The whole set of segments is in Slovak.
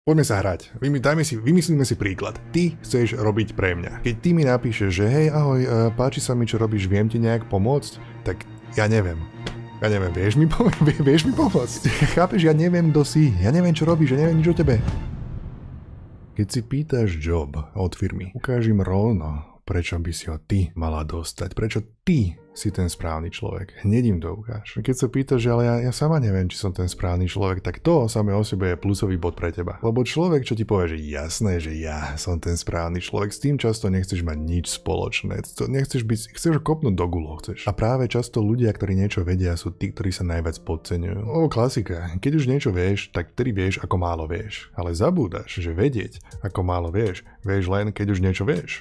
Poďme sa hrať. Vymyslíme si príklad. Ty chceš robiť pre mňa. Keď ty mi napíšeš, že hej, ahoj, páči sa mi, čo robíš, viem ti nejak pomôcť, tak ja neviem. Vieš mi pomôcť? Chápeš, ja neviem, kto si. Ja neviem, čo robíš, ja neviem nič o tebe. Keď si pýtaš job od firmy, ukáž im rovno, prečo by si ho ty mala dostať. Prečo ty si ten správny človek. Hneď im to ukáž. Keď sa pýtaš, že ale ja sama neviem, či som ten správny človek, tak to samé o sebe je plusový bod pre teba. Lebo človek, čo ti povie, že jasné, že ja som ten správny človek, s tým často nechceš mať nič spoločné. Chceš ho kopnúť do gulo, chceš. A práve často ľudia, ktorí niečo vedia, sú tí, ktorí sa najviac podceňujú. Klasika. Keď už niečo vieš, tak vtedy vieš, ako málo vieš. Ale zabúdaš, že vedieť, ako málo vieš len, keď už niečo vieš.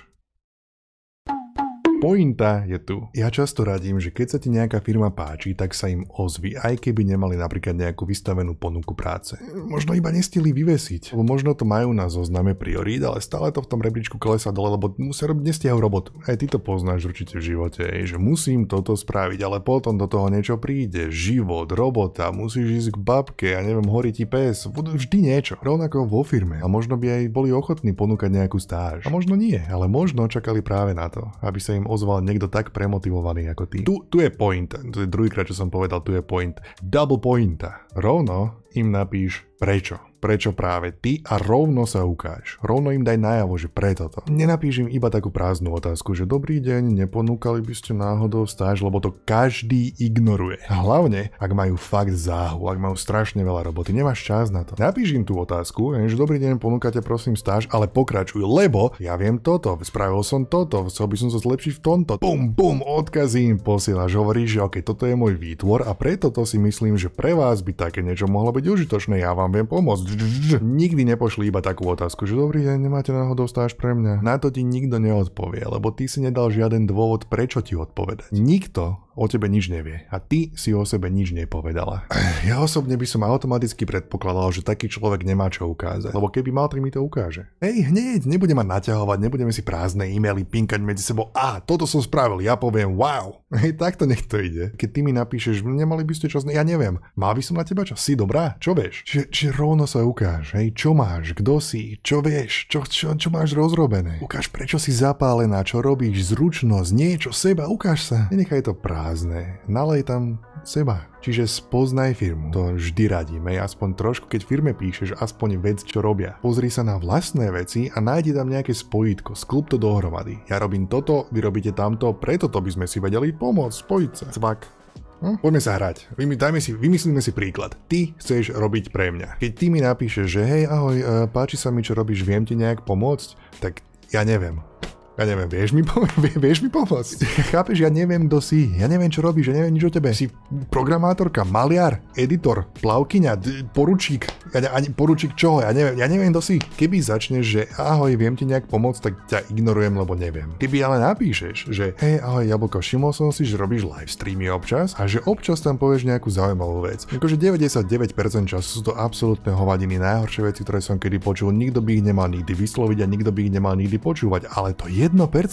Pointa je tu. Ja často radím, že keď sa ti nejaká firma páči, tak sa im ozvi, aj keby nemali napríklad nejakú vystavenú ponuku práce. Možno iba nestihli vyvesiť, lebo možno to majú na zozname priorít, ale stále to v tom rebríčku klesá dole, lebo musia robiť nestihajú robotu. Aj ty to poznáš určite v živote, že musím toto spraviť, ale potom do toho niečo príde. Život, robota, musíš ísť k babke, ja neviem, horí ti pes, vždy niečo. Rovnako vo firme. A možno by aj boli ochotní ponúkať nejakú stáž. A možno nie, ale možno čakali práve na to, aby sa im ozval niekto tak premotivovaný ako ty. Tu je point. To je druhýkrát, čo som povedal, tu je point. Double pointa. Rovno im napíš prečo. Prečo práve ty a rovno sa ukáž. Rovno im daj najavo, že preto to. Nenapíš im iba takú prázdnu otázku, že dobrý deň, neponúkali by ste náhodou stáž, lebo to každý ignoruje. A hlavne, ak majú fakt záhu, ak majú strašne veľa roboty, nemáš čas na to. Napíš im tú otázku, že dobrý deň, ponúkate prosím stáž, ale pokračuj, lebo ja viem toto, spravil som toto, chcel by som sa zlepšiť v tomto. Bum, odkazy im posielaš, hovoríš, že ok, toto je môj výtvor a preto to si myslím, že pre vás by také niečo mohlo byť užitočné, ja vám viem pomôcť. Nikdy nepošli iba takú otázku, že dobrý deň, nemáte náhodou stáž pre mňa. Na to ti nikto neodpovie, lebo ty si nedal žiaden dôvod, prečo ti odpovedať. Nikto o tebe nič nevie a ty si o sebe nič nepovedala. Ja osobne by som automaticky predpokladal, že taký človek nemá čo ukázať, lebo keby mal, tak mi to ukáže. Hneď, nebudeme ma naťahovať, nebudeme si prázdne e-maily pinkať medzi sebou. Toto som spravil, ja poviem wow. Takto nech to ide. Keď ty mi napíšeš, nemali by ste čas, ja neviem, mal by som na teba čas, si dobrá, čo vieš? Čiže rovno sa ukáž, čo máš, kto si, čo vieš, čo máš rozrobené. Ukáž, prečo si zapálená, čo robíš, zručnosť, niečo, seba, ukáž sa. Nenechaj to prázdne, nalej tam seba. Čiže spoznaj firmu. To vždy radíme, aspoň trošku, keď firme píšeš, aspoň vec, čo robia. Pozri sa na vlastné veci a nájdi tam nejaké spojitko, sklup to dohromady. Ja robím toto, vy robíte tamto, preto to by sme si vedeli pomôcť, spojiť sa. Cvak. Poďme sa hrať. Vymyslíme si príklad. Ty chceš robiť pre mňa. Keď ty mi napíšeš, že hej, ahoj, páči sa mi, čo robíš, viem ti nejak pomôcť, tak ja neviem. Vieš mi pomôcť? Chápeš, ja neviem, kto si. Ja neviem, čo robíš, ja neviem nič o tebe. Si programátorka, maliar, editor, plavkyňa, poručík. Poručík čoho? Ja neviem, kto si. Keby začneš, že ahoj, viem ti nejak pomôcť, tak ťa ignorujem, lebo neviem. Keby ale napíšeš, že hej, ahoj, Jablko, všimol som si, že robíš live streamy občas a že občas tam povieš nejakú zaujímavú vec. Akože 99% času sú to absolútne hovadiny, najhoršie veci, ktoré som kedy počul. Nikto by ich nemal nikdy vysloviť a nikto by ich nemal nikdy počúvať, ale to 1%.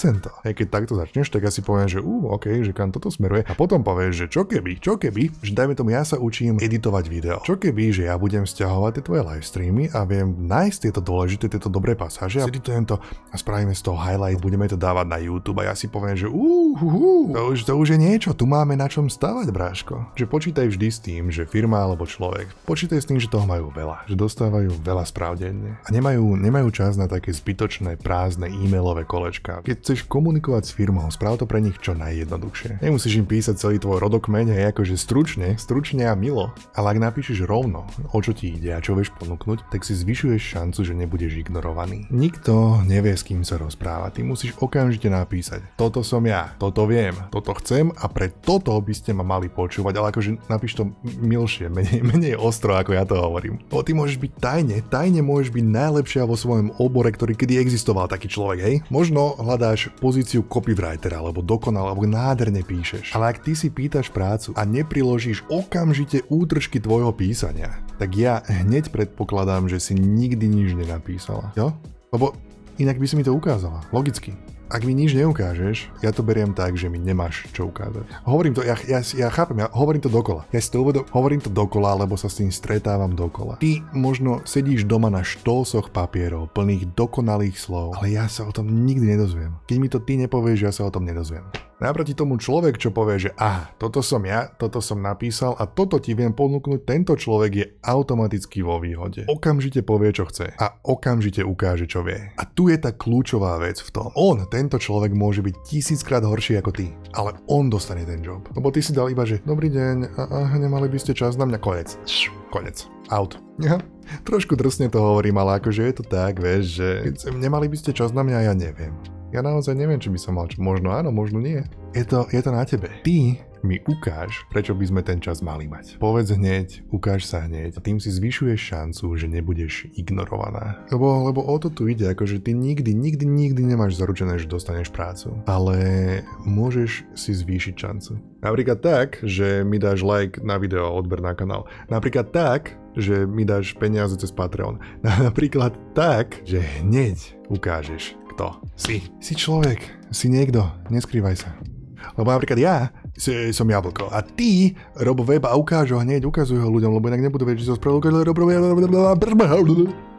Keď takto začneš, tak asi poviem, že ok, že kam toto smeruje. A potom povieš, že čo keby, že dajme tomu, ja sa učím editovať video. Čo keby, že ja budem sťahovať tie tvoje live streamy a viem nájsť tieto dôležité, tieto dobré pasáže a editujem to a spravíme z toho highlight, budeme to dávať na YouTube a ja si poviem, že to už je niečo, tu máme na čom stavať, bráško. Že počítaj vždy s tým, že firma alebo človek, počítaj s tým, že toho majú veľa, že dostávajú veľa správ denne a nemajú čas na také zbytočné prázdne e-mailové kolečka. Keď chceš komunikovať s firmou, správ to pre nich čo najjednoduchšie. Nemusíš im písať celý tvoj rodokmeň, akože stručne a milo, ale ak napíšeš rovno, o čo ti ide a čo vieš ponúknuť, tak si zvyšuješ šancu, že nebudeš ignorovaný. Nikto nevie, s kým sa rozpráva, ty musíš okamžite napísať. Toto som ja, toto viem, toto chcem a pre toto by ste ma mali počúvať, ale akože napíš to milšie, menej ostro, ako ja to hovorím. Ty môžeš byť tajne môžeš byť najlepšia vo svojom obore, ktorý kedy existoval taký človek, hej? Možno hľadáš pozíciu copywritera, alebo dokonale, alebo nádherne píšeš. Ale ak ty si pýtaš prácu a nepriložíš okamžite útržky tvojho písania, tak ja hneď predpokladám, že si nikdy nič nenapísala. Jo? Lebo inak by si mi to ukázala. Logicky. ak mi nič neukážeš, ja to beriem tak, že mi nemáš čo ukázať. Hovorím to, ja chápem, ja hovorím to dokola. Ja si to hovorím to dokola, lebo sa s tým stretávam dokola. Ty možno sedíš doma na štolsoch papierov, plných dokonalých slov, ale ja sa o tom nikdy nedozviem. Keď mi to ty nepovieš, ja sa o tom nedozviem. Naproti tomu človek, čo povie, že toto som ja, toto som napísal a toto ti viem ponúknuť, tento človek je automaticky vo výhode. Okamžite povie, čo chce a okamžite ukáže, čo vie. A tu je tá kľúčová vec v tom. Tento človek môže byť 1000-krát horší ako ty, ale on dostane ten job. Lebo ty si dal iba, že dobrý deň, nemali by ste čas na mňa, konec. Out. Ja, trošku drsne to hovorím, ale akože je to tak, vieš, že nemali by ste čas na mňa, ja neviem. Ja naozaj neviem, či by som mal, možno áno, možno nie. Je to na tebe. Ty mi ukáž, prečo by sme ten čas mali mať. Povedz hneď, ukáž sa hneď a tým si zvyšuješ šancu, že nebudeš ignorovaná. Lebo o to tu ide, akože ty nikdy nemáš zaručené, že dostaneš prácu. Ale môžeš si zvýšiť šancu. Napríklad tak, že mi dáš like na video, odber na kanál. Napríklad tak, že mi dáš peniaze cez Patreon. Napríklad tak, že hneď ukážeš, kto si. Si človek, si niekto, neskrývaj sa. Lebo napríklad ja som jablko a ty rob web a ukáž ho hneď, ukazuj ho ľuďom, lebo inak nebudú vedieť, že som spravil